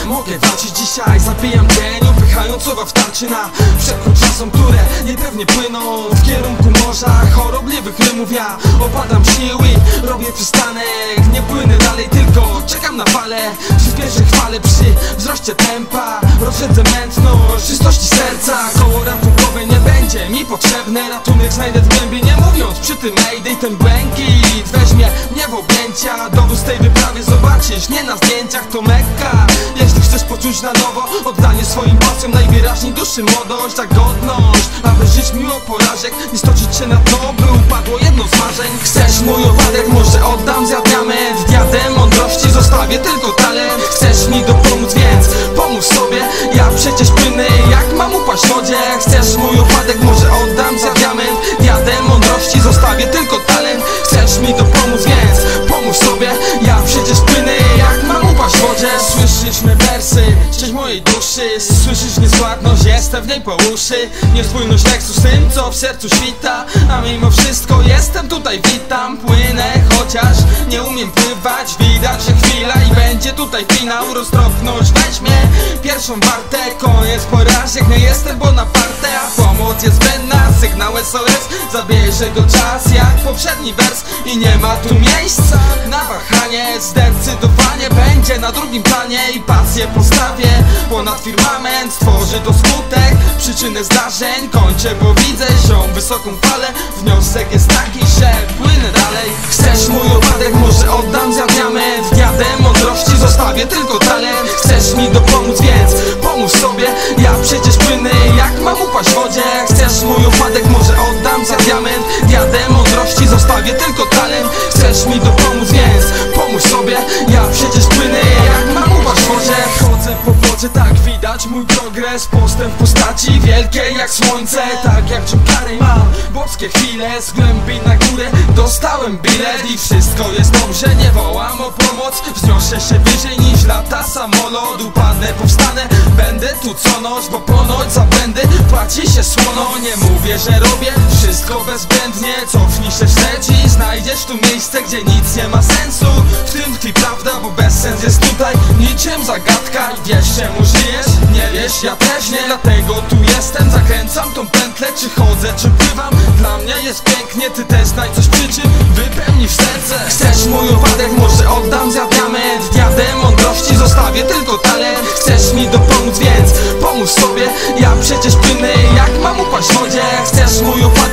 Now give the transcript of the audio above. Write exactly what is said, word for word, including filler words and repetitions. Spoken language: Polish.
mogę walczyć dzisiaj. Zabijam dzień, upychając słowa w tarczy na przekór czasom, które niepewnie płyną w kierunku morza chorobliwych rymów. Ja opadam siły, robię przystanek, nie płynę dalej, tylko czekam na falę. Przyspieszę chwale przy wzroście tempa, rozrzedzę mętność czystości serca. Koło ratunkowe nie będzie mi potrzebne, ratunek znajdę w głębi, nie mówiąc przy tym mayday. Ten błękit weźmie mnie w objęcia, dowód z tej wyprawy zobaczysz nie na zdjęciach, to Mekka. Jeśli chcesz poczuć na nowo oddanie swoim pasjom, najwyraźniej duszy młodość, a godność, aby żyć mimo porażek, nie stoczyć się na to, by upadło jedno z marzeń. Chcesz mój opadek, może oddam za diament, diadem mądrości zostawię tylko talent. Chcesz mi dopomóc, więc pomóż sobie, ja przecież płynę jak mam upaść w wodzie. Chcesz mój opadek, może oddam za diament, diadem mądrości zostawię tylko talent. Chcesz mi dopomóc, więc pomóż sobie, ja przecież płynę jak mam upaść w wodzie. Słyszysz me wersy, część mojej duszy, słyszysz nieskładność, jestem w niej po uszy. Niespójność tekstu z tym, co w sercu świta, a mimo wszystko jestem tutaj, witam. Płynę, chociaż nie umiem pływać, widać, że chwila i będzie tutaj finał. Roztropność weźmie pierwszą wartę, koniec porażek, nie jestem Bonaparte, a pomoc jest zbędna, sygnał S O S zabierze go czas jak poprzedni wers i nie ma tu miejsca na wahanie. Zdecydowanie będzie na drugim planie i pasję postawię ponad firmament, stworzy to skutek, przyczynę zdarzeń. Kończę, bo widzę ziom wysoką falę, wniosek jest taki, że płynę dalej. Chcesz mój opadek, może oddam za diament, diadem mądrości zostawię tylko talent. Chcesz mi dopomóc, więc pomóż sobie, ja przecież płynę jak mam upaść w wodzie. Chcesz mój opadek, może oddam za diament, diadem mądrości zostawię tylko talent. Chcesz mi dopomóc, więc pomóż sobie, ja przecież płynę jak mam upaść w wodzie. Chodzę po wodzie, tak widać mój progres, postęp w postaci wielkiej jak słońce. Tak jak Jim Carrey mam boskie chwile, z głębi na górę dostałem bilet i wszystko jest dobrze, nie wołam o pomoc. Wzniosę się wyżej niż lata samolot, upadnę, powstanę, będę tu co noc, bo ponoć za błędy płaci się słono. Nie mówię, że robię wszystko bezbłędnie, cofnij się wstecz i znajdziesz tu miejsce, gdzie nic nie ma sensu. W tym tkwi prawda, bo bezsens jest tutaj niczym zagadka. I wiesz, czemu żyjesz? Nie wiesz, ja też nie, dlatego tu jestem. Zakręcam tą pętlę, czy chodzę, czy pływam, dla mnie jest pięknie, ty też znajdź coś przy czym wypełnisz serce. Chcesz mój opadek, może oddam za diament, diadem mądrości zostawię tylko talent. Chcesz mi dopomóc, więc pomóż sobie, ja przecież płynę jak mam upaść w wodzie. Chcesz mój opadek,